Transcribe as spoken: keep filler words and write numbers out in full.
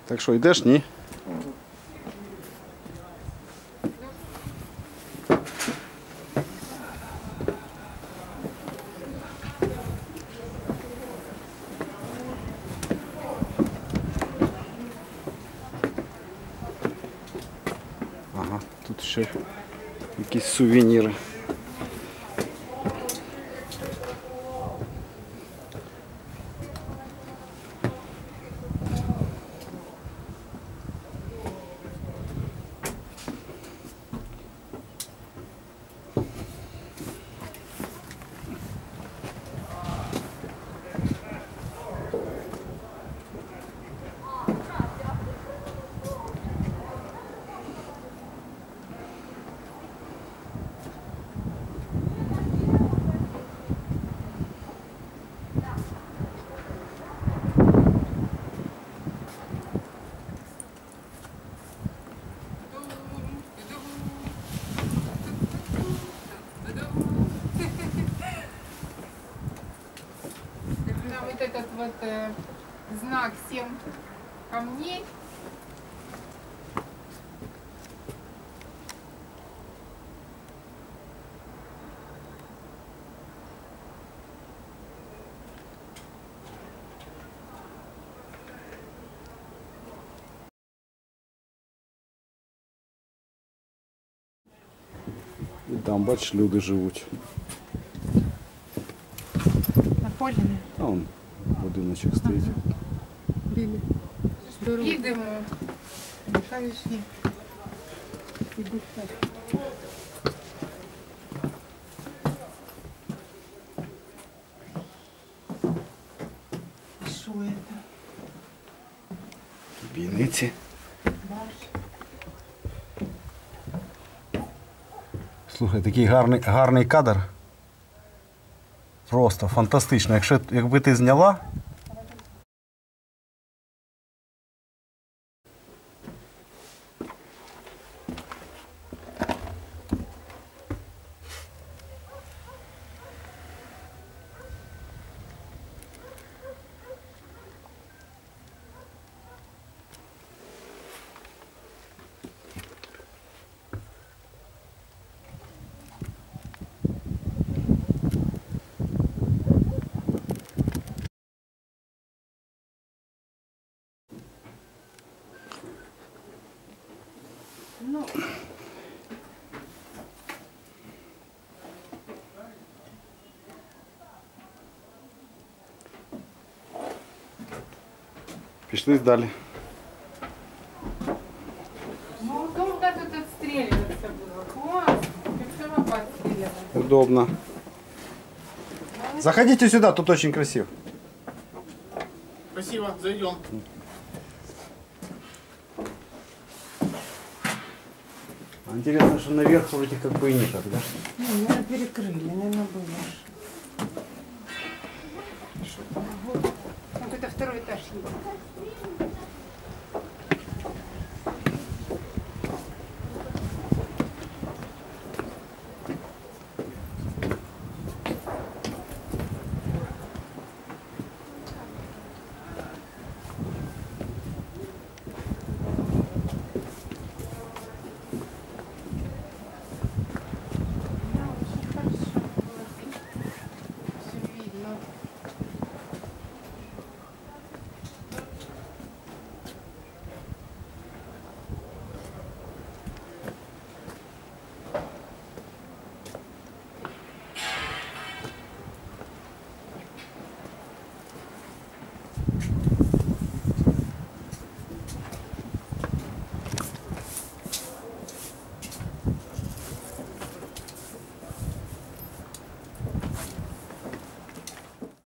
Так що, йдеш, ні? Ага, тут ще якісь сувеніри. Вот этот вот э, знак семь камней. І там, бачиш, люди живуть. На полі? А вон будиночок стоїть. Білі. Їдемо. Мішаєш ні. Ідуть так. Що це? Бійниці. Слухай, такий гарний, гарний кадр. Просто фантастично. Якщо, якби ти зняла. Ну. Пішли далі. Ну, удобно тут отстреливаться было. Класс. Как самопад отстреливать. Удобно. Заходите сюда, тут очень красиво. Спасибо, зайдем. Интересно, что наверх вроде как бы и не так, да? Ну, наверное, перекрыли, наверное, было. Вот это второй этаж.